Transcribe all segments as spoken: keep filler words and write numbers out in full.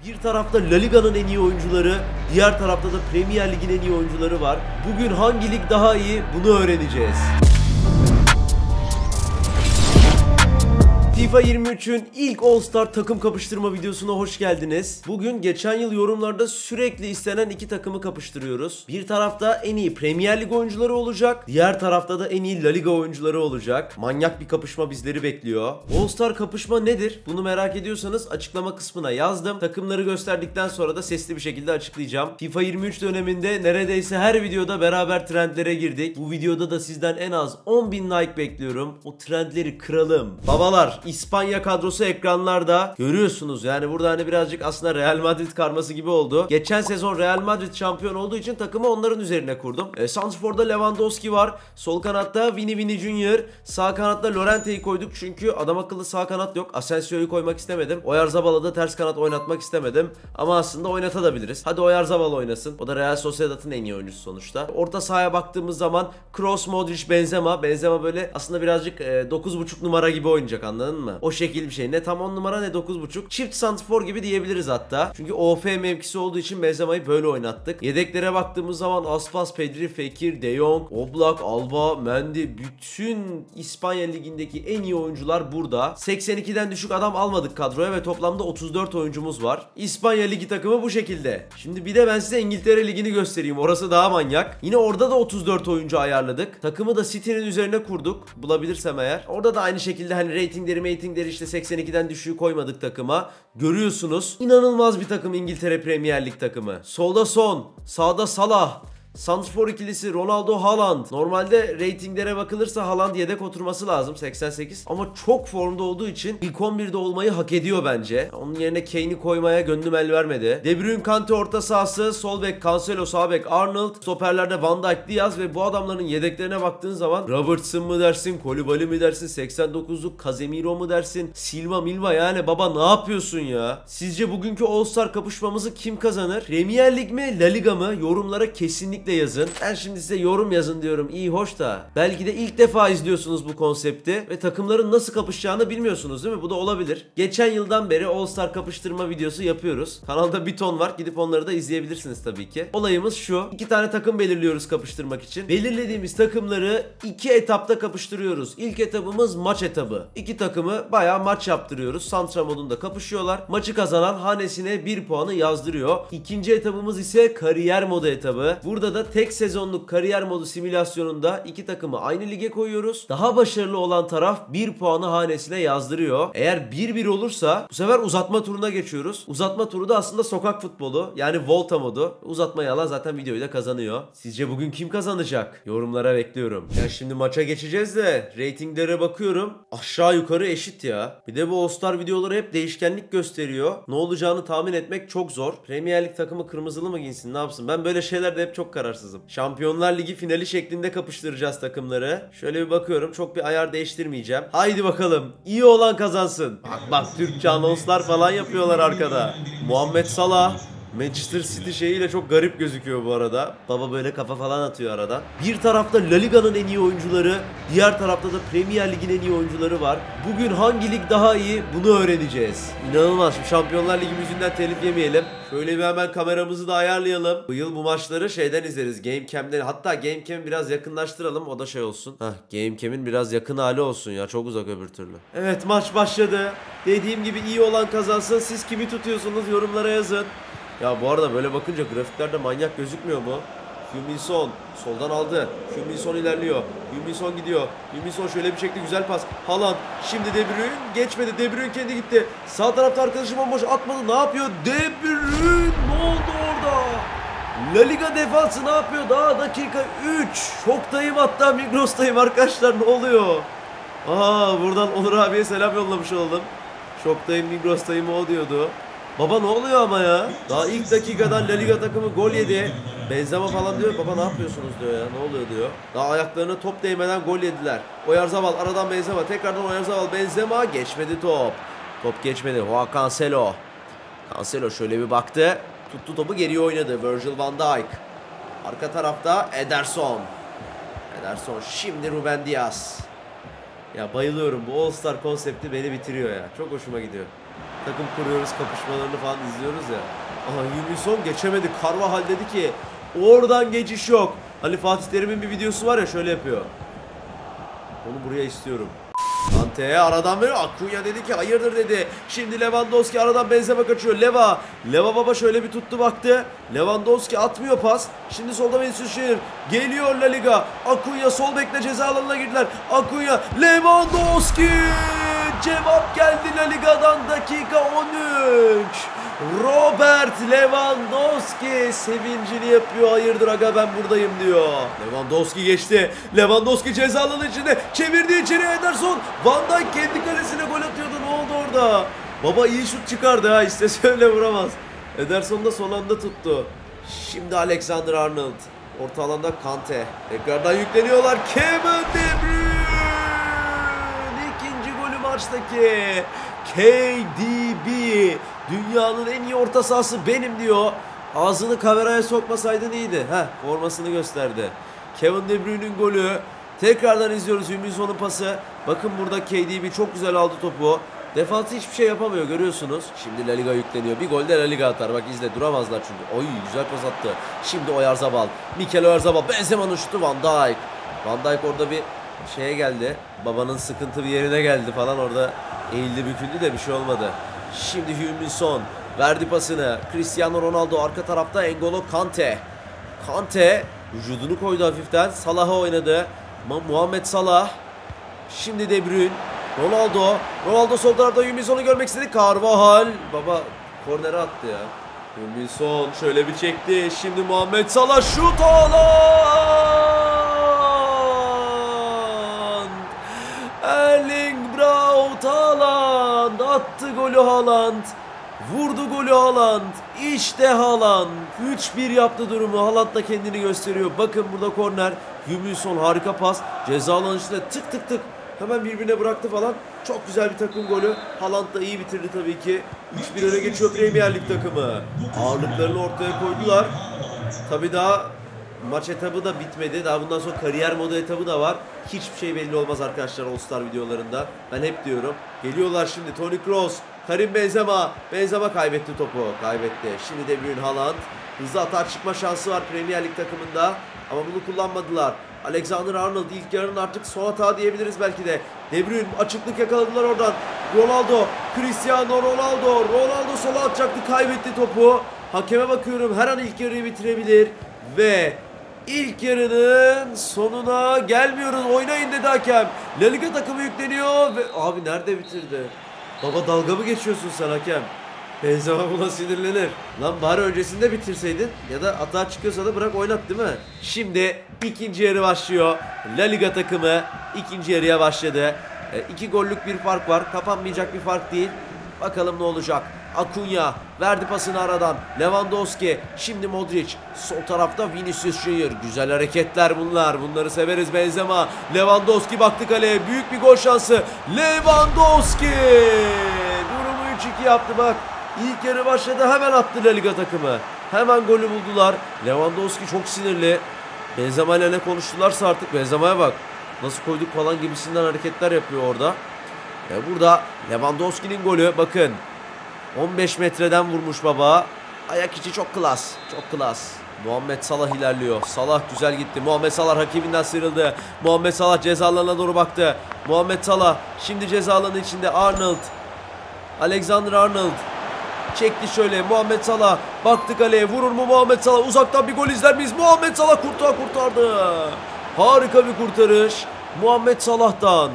Bir tarafta La Liga'nın en iyi oyuncuları, diğer tarafta da Premier Lig'in en iyi oyuncuları var. Bugün hangi lig daha iyi bunu öğreneceğiz. FIFA yirmi üçün ilk All Star takım kapıştırma videosuna hoş geldiniz. Bugün geçen yıl yorumlarda sürekli istenen iki takımı kapıştırıyoruz. Bir tarafta en iyi Premier Lig oyuncuları olacak, diğer tarafta da en iyi La Liga oyuncuları olacak. Manyak bir kapışma bizleri bekliyor. All Star kapışma nedir? Bunu merak ediyorsanız açıklama kısmına yazdım. Takımları gösterdikten sonra da sesli bir şekilde açıklayacağım. FIFA yirmi üç döneminde neredeyse her videoda beraber trendlere girdik. Bu videoda da sizden en az on bin like bekliyorum. O trendleri kıralım. Babalar, İspanya kadrosu ekranlarda görüyorsunuz. Yani burada hani birazcık aslında Real Madrid karması gibi oldu. Geçen sezon Real Madrid şampiyon olduğu için takımı onların üzerine kurdum. E, Santrfor'da Lewandowski var. Sol kanatta Vini Vini Junior Sağ kanatta Llorente'yi koyduk çünkü adam akıllı sağ kanat yok. Asensio'yu koymak istemedim. Oyarzabal'ı da ters kanat oynatmak istemedim. Ama aslında oynatabiliriz. Hadi Oyarzabal oynasın. O da Real Sociedad'ın en iyi oyuncusu sonuçta. Orta sahaya baktığımız zaman Kroos, Modric, Benzema. Benzema böyle aslında birazcık e, dokuz buçuk numara gibi oynayacak, anladın mı? O şekil bir şey. Ne tam on numara ne dokuz buçuk. Çift santrfor gibi diyebiliriz hatta. Çünkü O F mevkisi olduğu için Benzema'yı böyle oynattık. Yedeklere baktığımız zaman Aspas, Pedri, Fekir, De Jong, Oblak, Alba, Mendy, bütün İspanya ligindeki en iyi oyuncular burada. seksen ikiden düşük adam almadık kadroya ve toplamda otuz dört oyuncumuz var. İspanya ligi takımı bu şekilde. Şimdi bir de ben size İngiltere ligini göstereyim. Orası daha manyak. Yine orada da otuz dört oyuncu ayarladık. Takımı da City'nin üzerine kurduk. Bulabilirsem eğer. Orada da aynı şekilde hani ratingleri ratingleri işte seksen ikiden düşüğü koymadık takıma. Görüyorsunuz. İnanılmaz bir takım İngiltere Premier Lig takımı. Solda Son, sağda Salah. Santrfor ikilisi Ronaldo, Haaland. Normalde ratinglere bakılırsa Haaland yedek oturması lazım, seksen sekiz. Ama çok formda olduğu için ilk on birde olmayı hak ediyor bence. Onun yerine Kane'i koymaya gönlüm el vermedi. De Bruyne, Kante orta sahası, sol bek Cancelo, sağ bek Arnold, stoperlerde Van Dijk, Diaz ve bu adamların yedeklerine baktığın zaman Robertson mı dersin, Koulibaly mi dersin, seksen dokuzluk Casemiro mu dersin, Silva Milva, yani baba ne yapıyorsun ya? Sizce bugünkü All Star kapışmamızı kim kazanır? Premier Lig mi, La Liga mı? Yorumlara kesinlikle yazın. Ben şimdi size yorum yazın diyorum, iyi hoş da belki de ilk defa izliyorsunuz bu konsepti ve takımların nasıl kapışacağını bilmiyorsunuz değil mi? Bu da olabilir. Geçen yıldan beri All Star kapıştırma videosu yapıyoruz. Kanalda bir ton var. Gidip onları da izleyebilirsiniz tabii ki. Olayımız şu. İki tane takım belirliyoruz kapıştırmak için. Belirlediğimiz takımları iki etapta kapıştırıyoruz. İlk etapımız maç etabı. İki takımı bayağı maç yaptırıyoruz. Santra modunda kapışıyorlar. Maçı kazanan hanesine bir puanı yazdırıyor. İkinci etapımız ise kariyer modu etabı. Burada da tek sezonluk kariyer modu simülasyonunda iki takımı aynı lige koyuyoruz. Daha başarılı olan taraf bir puanı hanesine yazdırıyor. Eğer bir bir olursa bu sefer uzatma turuna geçiyoruz. Uzatma turu da aslında sokak futbolu, yani Volta modu. Uzatmayı alan zaten videoyu da kazanıyor. Sizce bugün kim kazanacak? Yorumlara bekliyorum. Ya şimdi maça geçeceğiz de ratinglere bakıyorum. Aşağı yukarı eşit ya. Bir de bu All Star videoları hep değişkenlik gösteriyor. Ne olacağını tahmin etmek çok zor. Premier Lig takımı kırmızılı mı giysin, ne yapsın? Ben böyle şeylerde hep çok karar. Şampiyonlar Ligi finali şeklinde kapıştıracağız takımları. Şöyle bir bakıyorum. Çok bir ayar değiştirmeyeceğim. Haydi bakalım. İyi olan kazansın. Bak bak, Türkçe anonslar falan yapıyorlar arkada. Muhammed Salah Manchester City şeyiyle çok garip gözüküyor bu arada. Baba böyle kafa falan atıyor aradan. Bir tarafta La Liga'nın en iyi oyuncuları, diğer tarafta da Premier Lig'in en iyi oyuncuları var. Bugün hangi lig daha iyi bunu öğreneceğiz. İnanılmaz. Şimdi Şampiyonlar Ligi yüzünden telif yemeyelim. Şöyle bir hemen kameramızı da ayarlayalım. Bu yıl bu maçları şeyden izleriz. Gamecam'den. Hatta Gamecam'i biraz yakınlaştıralım. O da şey olsun. Hah, Gamecam'in biraz yakın hali olsun ya. Çok uzak öbür türlü. Evet, maç başladı. Dediğim gibi iyi olan kazansın. Siz kimi tutuyorsunuz? Yorumlara yazın. Ya bu arada böyle bakınca grafiklerde manyak gözükmüyor mu? Heung-min Son soldan aldı. Heung-min Son ilerliyor. Heung-min Son gidiyor. Heung-min Son şöyle bir şekilde güzel pas. Haaland şimdi De Bruyne geçmedi. De Bruyne kendi gitti. Sağ tarafta arkadaşı bomboş atmadı. Ne yapıyor? De Bruyne ne oldu orada? La Liga defansı ne yapıyor? Daha dakika üç. Şoktayım, hatta Migros'tayım arkadaşlar, ne oluyor? Aa, buradan Onur abiye selam yollamış oldum. Şoktayım, Migros'tayım o diyordu. Baba ne oluyor ama ya? Daha ilk dakikadan La Liga takımı gol yedi. Benzema falan diyor. Baba ne yapıyorsunuz diyor ya. Ne oluyor diyor. Daha ayaklarına top değmeden gol yediler. Oyarzabal aradan Benzema. Tekrardan Oyarzabal, Benzema. Geçmedi top. Top geçmedi. Joao Cancelo. Cancelo şöyle bir baktı. Tuttu topu, geriye oynadı. Virgil van Dijk. Arka tarafta Ederson. Ederson. Şimdi Ruben Dias. Ya bayılıyorum. Bu All Star konsepti beni bitiriyor ya. Çok hoşuma gidiyor. takım kuruyoruz, kapışmalarını falan izliyoruz ya. Aha Yunison geçemedi. Carvajal dedi ki oradan geçiş yok. Hani Fatih Terim'in bir videosu var ya, şöyle yapıyor. Onu buraya istiyorum. Kante'ye aradan veriyor. Acuna dedi ki hayırdır dedi. Şimdi Lewandowski aradan Benzema kaçıyor. Leva. Leva baba şöyle bir tuttu baktı. Lewandowski atmıyor pas. Şimdi solda Vinicius Junior. Geliyor La Liga. Acuna sol bekle ceza alanına girdiler. Acuna. Lewandowski. Cevap geldi La Liga'dan dakika on üç. Robert Lewandowski sevincini yapıyor. Hayırdır aga ben buradayım diyor. Lewandowski geçti. Lewandowski ceza alanı içinde. Çevirdi içeriye Ederson. Van Dijk kendi kalesine gol atıyordu. Ne oldu orada? Baba iyi şut çıkardı ha. İstese öyle vuramaz. Ederson da son anda tuttu. Şimdi Alexander Arnold. Orta alanda Kante. Tekrardan yükleniyorlar. Kevin De Bruyne. İkinci golü maçtaki. K D B. Dünyanın en iyi orta sahası benim diyor. Ağzını kameraya sokmasaydın iyiydi. Heh, formasını gösterdi. Kevin De Bruyne'nin golü. Tekrardan izliyoruz. Hummelson'un pası. Bakın burada K D B çok güzel aldı topu. Defansı hiçbir şey yapamıyor, görüyorsunuz. Şimdi La Liga yükleniyor. Bir gol de La Liga atar. Bak izle, duramazlar çünkü. Oy güzel pas attı. Şimdi Oyarzabal. Mikel Oyarzabal. Benzema'nın şutu. Van Dijk. Van Dijk orada bir şeye geldi. Babanın sıkıntı bir yerine geldi falan, orada eğildi büküldü de bir şey olmadı. Şimdi Humminson verdi pasını. Cristiano Ronaldo arka tarafta. N'Golo Kante. Kante vücudunu koydu hafiften. Salah'a oynadı. Muhammed Salah. Şimdi De Bruyne. Ronaldo. Ronaldo sol tarafta Humminson'u görmek istedi. Carvajal. Baba kornere attı ya. Humminson şöyle bir çekti. Şimdi Muhammed Salah şut Haaland. Erling Braut Haaland attı golü Haaland. Vurdu golü Haaland. İşte Haaland. üç bir yaptı durumu. Haaland da kendini gösteriyor. Bakın burada korner. Humminson harika pas. Ceza alanı içinde tık tık tık. Hemen birbirine bıraktı falan. Çok güzel bir takım golü. Haaland da iyi bitirdi tabii ki. üç bir öne geçiyor Premier Lig takımı. Ağırlıklarını ortaya koydular. Tabii daha maç etabı da bitmedi. Daha bundan sonra kariyer modu etabı da var. Hiçbir şey belli olmaz arkadaşlar All Star videolarında. Ben hep diyorum. Geliyorlar şimdi Toni Kroos. Karim Benzema. Benzema kaybetti topu. Kaybetti. Şimdi De Bruyne, Haaland. Hızlı atağa çıkma şansı var Premier Lig takımında. Ama bunu kullanmadılar. Alexander Arnold ilk yarının artık son hata diyebiliriz belki de. De Bruyne açıklık yakaladılar oradan. Ronaldo. Cristiano Ronaldo. Ronaldo sola atacaktı. Kaybetti topu. Hakeme bakıyorum. Her an ilk yarıyı bitirebilir. Ve ilk yarının sonuna gelmiyoruz. Oynayın dedi hakem. La Liga takımı yükleniyor. Ve abi nerede bitirdi? Baba dalga mı geçiyorsun sen hakem? Benzema buna sinirlenir. Lan bari öncesinde bitirseydin ya da hata çıkıyorsa da bırak oynat değil mi? Şimdi ikinci yarı başlıyor. La Liga takımı ikinci yarıya başladı. E, iki gollük bir fark var. Kapanmayacak bir fark değil. Bakalım ne olacak. Acuna verdi pasını aradan. Lewandowski. Şimdi Modric. Sol tarafta Vinicius Junior. Güzel hareketler bunlar. Bunları severiz Benzema. Lewandowski baktı kaleye. Büyük bir gol şansı. Lewandowski. Durumu üç iki yaptı bak. İlk yarı başladı, hemen attı La Liga takımı. Hemen golü buldular. Lewandowski çok sinirli. Benzema ile ne konuştularsa artık, Benzema'ya bak. Nasıl koyduk falan gibisinden hareketler yapıyor orada. E burada Lewandowski'nin golü bakın. on beş metreden vurmuş baba. Ayak içi çok klas. Çok klas. Muhammed Salah ilerliyor. Salah güzel gitti. Muhammed Salah rakibinden sıyrıldı. Muhammed Salah ceza alanına doğru baktı. Muhammed Salah şimdi ceza alanı içinde. Arnold. Alexander Arnold. Çekti şöyle. Muhammed Salah baktı kaleye. Vurur mu Muhammed Salah? Uzaktan bir gol izler miyiz? Muhammed Salah kurtar kurtardı. Harika bir kurtarış Muhammed Salah'tan.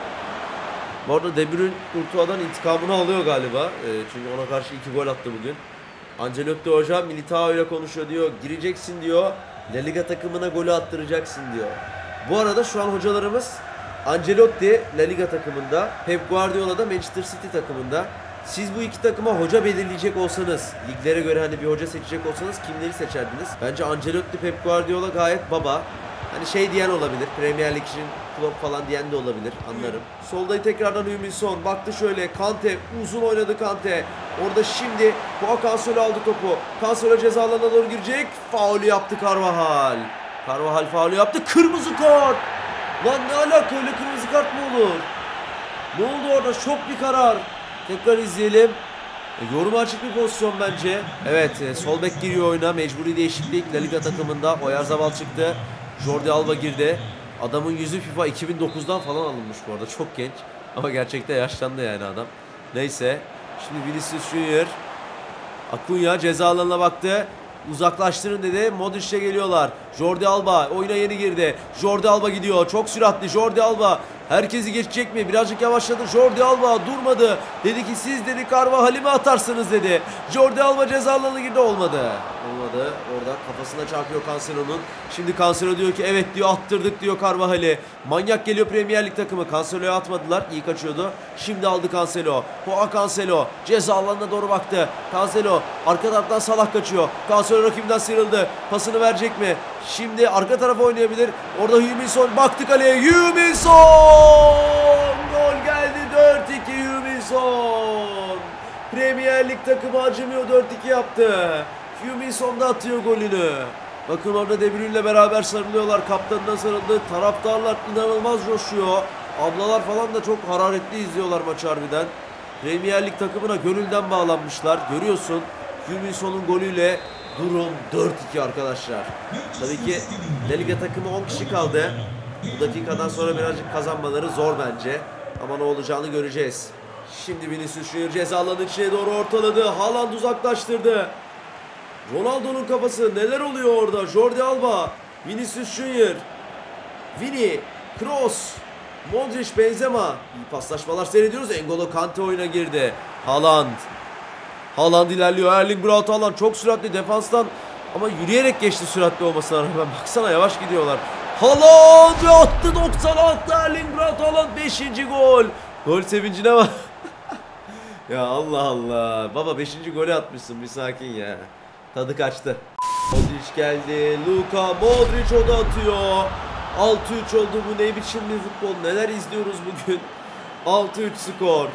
Bu arada De Bruyne Kurtuğa'dan intikamını alıyor galiba. E, çünkü ona karşı iki gol attı bugün. Ancelotti hoca Militao ile konuşuyor diyor. Gireceksin diyor. La Liga takımına golü attıracaksın diyor. Bu arada şu an hocalarımız Ancelotti La Liga takımında, Pep Guardiola da Manchester City takımında. Siz bu iki takıma hoca belirleyecek olsanız, liglere göre hani bir hoca seçecek olsanız kimleri seçerdiniz? Bence Ancelotti, Pep Guardiola gayet baba. Hani şey diyen olabilir, Premier Lig için Klopp falan diyen de olabilir, anlarım. Solda tekrardan Humminson baktı şöyle, Kante uzun oynadı Kante. Orada şimdi Joao Cancelo aldı topu. Cancelo ceza alanına doğru girecek. Faulü yaptı Carvajal. Carvajal faulü yaptı. Kırmızı kart. Lan ne alaka, öyle kırmızı kart mı olur? Ne oldu orada? Şok bir karar. Tekrar izleyelim. E, yoruma açık bir pozisyon bence. Evet, e, sol bek giriyor oyuna. Mecburi değişiklik. La Liga takımında Oyarzabal çıktı. Jordi Alba girdi. Adamın yüzü FIFA iki bin dokuzdan falan alınmış bu arada. Çok genç. Ama gerçekten yaşlandı yani adam. Neyse. Şimdi Vinicius Junior. Acuna ceza alanına baktı. Uzaklaştırın dedi. Modric'e geliyorlar. Jordi Alba oyuna yeni girdi. Jordi Alba gidiyor. Çok süratli Jordi Alba. Herkesi geçecek mi? Birazcık yavaşladı. Jordi Alba durmadı. Dedi ki siz dedi Carvajal'i mi atarsınız dedi. Jordi Alba ceza alanına girdi. Olmadı. Olmadı. Orada kafasına çarpıyor Cancelo'nun. Şimdi Cancelo diyor ki evet diyor attırdık diyor Carvajal'i. Manyak geliyor Premier Lig takımı. Cancelo'ya atmadılar. İyi kaçıyordu. Şimdi aldı Cancelo. Joao Cancelo ceza alanına doğru baktı. Cancelo arka taraftan Salah kaçıyor. Cancelo rakibinden sıyrıldı. Pasını verecek mi? Şimdi arka tarafa oynayabilir. Orada Hüminson baktı kaleye. Hüminson! Gol geldi. dört iki Hüminson. Premier Lig takımı acımıyor. dört iki yaptı. Hüminson da atıyor golünü. Bakın orada De Bruyne'le beraber sarılıyorlar. Kaptanına sarıldı. Taraftarlar inanılmaz coşuyor. Ablalar falan da çok hararetli izliyorlar maçı harbiden. Premier Lig takımına gönülden bağlanmışlar. Görüyorsun Hüminson'un golüyle durum dört iki arkadaşlar. Tabii ki La Liga takımı on kişi kaldı. Bu dakikadan sonra birazcık kazanmaları zor bence. Ama ne olacağını göreceğiz. Şimdi Vinicius Junior ceza alanının içine doğru ortaladı. Haaland uzaklaştırdı. Ronaldo'nun kafası, neler oluyor orada? Jordi Alba, Vinicius Junior, Vini, Kroos, Modric, Benzema. İyi paslaşmalar seyrediyoruz. N'Golo Kante oyuna girdi. Haaland. Haaland ilerliyor. Erling Braut Haaland çok süratli defanstan ama yürüyerek geçti süratli olmasına rağmen. Baksana yavaş gidiyorlar. Haaland attı doksan altı Erling Braut Haaland beşinci gol. Gol sevincine bak. Ya Allah Allah. Baba beşinci golü atmışsın, bir sakin ya. Tadı kaçtı. Modric geldi. Luka Modric o da atıyor. altı üç oldu, bu ne biçim bir futbol. Neler izliyoruz bugün. altı üç skor.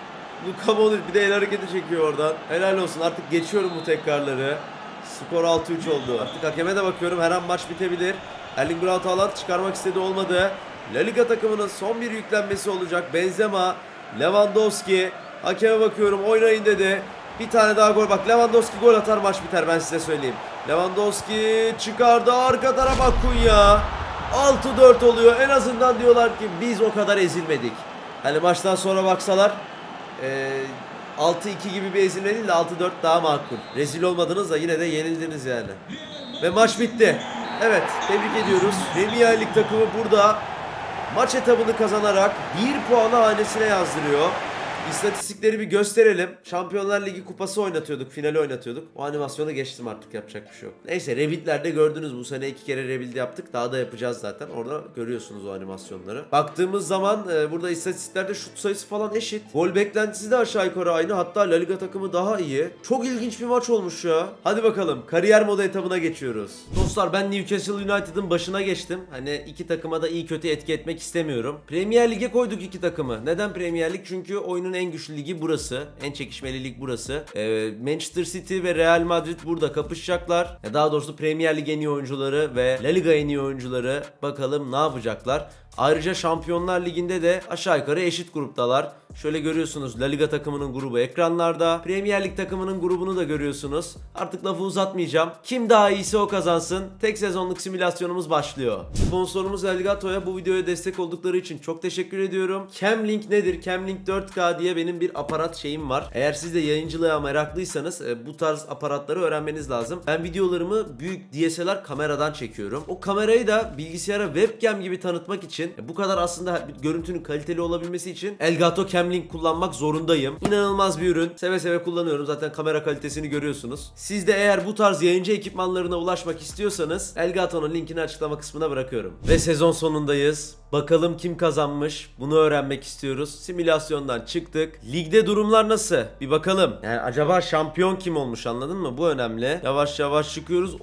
Luka Modric bir de el hareketi çekiyor oradan. Helal olsun, artık geçiyorum bu tekrarları. Skor altı üç oldu. Artık hakeme de bakıyorum, her an maç bitebilir. Erling Braut Haaland çıkarmak istedi, olmadı. La Liga takımının son bir yüklenmesi olacak. Benzema, Lewandowski. Hakeme bakıyorum, oynayın dedi. Bir tane daha gol, bak Lewandowski gol atar maç biter, ben size söyleyeyim. Lewandowski çıkardı, arka tarafa Acuna. altı dört oluyor. En azından diyorlar ki biz o kadar ezilmedik. Hani maçtan sonra baksalar e, altı iki gibi bir ezilme değil de altı dört daha makul. Rezil olmadınız da yine de yenildiniz yani. Ve maç bitti. Evet, tebrik ediyoruz. Premier Lig takımı burada maç etabını kazanarak bir puanı hanesine yazdırıyor. İstatistikleri bir gösterelim. Şampiyonlar Ligi kupası oynatıyorduk. Finali oynatıyorduk. O animasyonu geçtim, artık yapacak bir şey yok. Neyse, Rebuild'lerde gördünüz. Bu sene iki kere Rebuild yaptık. Daha da yapacağız zaten. Orada görüyorsunuz o animasyonları. Baktığımız zaman e, burada istatistiklerde şut sayısı falan eşit. Gol beklentisi de aşağı yukarı aynı. Hatta La Liga takımı daha iyi. Çok ilginç bir maç olmuş ya. Hadi bakalım. Kariyer modu etabına geçiyoruz. Dostlar, ben Newcastle United'ın başına geçtim. Hani iki takıma da iyi kötü etki etmek istemiyorum. Premier Lig'e koyduk iki takımı. Neden Premier Lig? Çünkü oyunun en güçlü ligi burası. En çekişmeli lig burası. Ee, Manchester City ve Real Madrid burada kapışacaklar. Daha doğrusu Premier Lig en iyi oyuncuları ve La Liga en iyi oyuncuları. Bakalım ne yapacaklar. Ayrıca Şampiyonlar Ligi'nde de aşağı yukarı eşit gruptalar. Şöyle görüyorsunuz, La Liga takımının grubu ekranlarda. Premier Lig takımının grubunu da görüyorsunuz. Artık lafı uzatmayacağım. Kim daha iyisi o kazansın. Tek sezonluk simülasyonumuz başlıyor. Sponsorumuz Elgato'ya bu videoya destek oldukları için çok teşekkür ediyorum. Camlink nedir? Camlink dört K diye benim bir aparat şeyim var. Eğer siz de yayıncılığa meraklıysanız bu tarz aparatları öğrenmeniz lazım. Ben videolarımı büyük D S L R kameradan çekiyorum. O kamerayı da bilgisayara webcam gibi tanıtmak için, bu kadar aslında görüntünün kaliteli olabilmesi için Elgato Camlink kullanmak zorundayım. İnanılmaz bir ürün. Seve seve kullanıyorum. Zaten kamera kalitesini görüyorsunuz. Siz de eğer bu tarz yayıncı ekipmanlarına ulaşmak istiyorsanız Elgato'nun linkini açıklama kısmına bırakıyorum. Ve sezon sonundayız. Bakalım kim kazanmış? Bunu öğrenmek istiyoruz. Simülasyondan çıktık. Ligde durumlar nasıl? Bir bakalım. Yani acaba şampiyon kim olmuş, anladın mı? Bu önemli. Yavaş yavaş çıkıyoruz.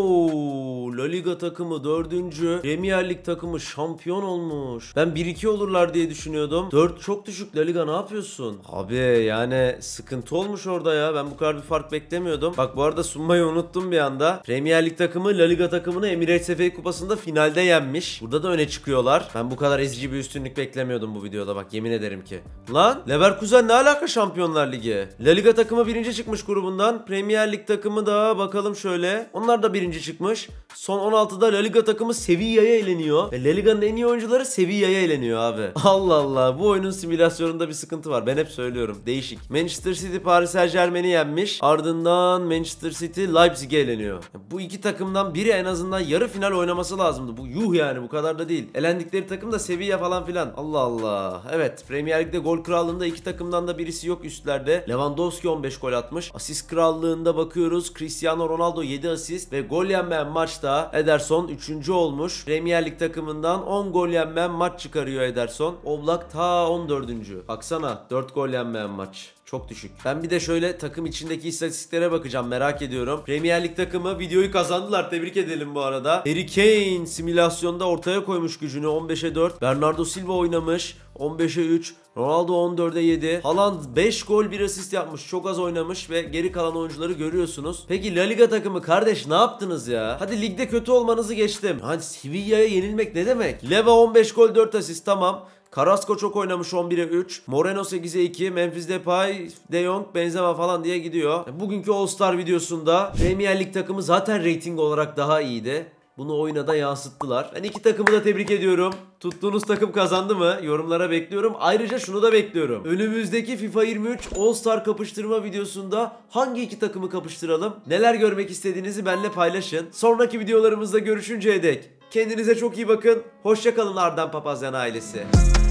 Oo, La Liga takımı dördüncü. Premier Lig takımı şampiyon olmuş. Ben bir iki olurlar diye düşünüyordum. dört çok düşük. La Liga ne yapıyorsun? Abi yani sıkıntı olmuş orada ya. Ben bu kadar bir fark beklemiyordum. Bak bu arada sunmayı unuttum bir anda. Premier Lig takımı La Liga takımını Emirates F A kupasında finalde yenmiş. Burada da öne çıkıyorlar. Ben bu kadar ezici bir üstünlük beklemiyordum bu videoda bak, yemin ederim ki. Lan Leverkusen ne alaka Şampiyonlar Ligi? La Liga takımı birinci çıkmış grubundan. Premier Lig takımı da bakalım şöyle. Onlar da birinci çıkmış. Son on altıda La Liga takımı Sevilla'ya eleniyor. Ve La Liga'nın en iyi oyuncuları Sevilla'ya eleniyor abi. Allah Allah, bu oyunun simülasyonunda bir sıkıntı var. Ben hep söylüyorum. Değişik. Manchester City Paris Saint-Germain'i yenmiş. Ardından Manchester City Leipzig'e eleniyor. Bu iki takımdan biri en azından yarı final oynaması lazımdı. Bu yuh yani, bu kadar da değil. Elendikleri takım da Sevilla falan filan. Allah Allah. Evet, Premier Lig'de gol krallığında iki takımdan da birisi yok üstlerde. Lewandowski on beş gol atmış. Asist krallığında bakıyoruz. Cristiano Ronaldo yedi asist ve gol yenmeyen maçta Ederson üçüncü olmuş. Premier Lig takımından on gol yenmeyen maç çıkarıyor Ederson. Oblak ta on dördüncü Baksana, dört gol yenmeyen maç. Çok düşük. Ben bir de şöyle takım içindeki istatistiklere bakacağım, merak ediyorum. Premier Lig takımı videoyu kazandılar. Tebrik edelim bu arada. Harry Kane simülasyonda ortaya koymuş gücünü, on beşe dört. Bernardo Silva oynamış, on beşe üç. Ronaldo on dörde yedi. Haaland beş gol bir asist yapmış. Çok az oynamış ve geri kalan oyuncuları görüyorsunuz. Peki La Liga takımı kardeş ne yaptınız ya? Hadi ligde kötü olmanızı geçtim. Hani Sevilla'ya yenilmek ne demek? Leva on beş gol dört asist, tamam. Carrasco çok oynamış, on bire üç. Moreno sekize iki. Memphis Depay, De Jong, Benzema falan diye gidiyor. Bugünkü All Star videosunda Premier Lig takımı zaten rating olarak daha iyiydi. Bunu oyuna da yansıttılar. Ben iki takımı da tebrik ediyorum. Tuttuğunuz takım kazandı mı? Yorumlara bekliyorum. Ayrıca şunu da bekliyorum. Önümüzdeki FIFA yirmi üç All Star kapıştırma videosunda hangi iki takımı kapıştıralım? Neler görmek istediğinizi benimle paylaşın. Sonraki videolarımızda görüşünceye dek kendinize çok iyi bakın. Hoşça kalın Arden Papazyan ailesi.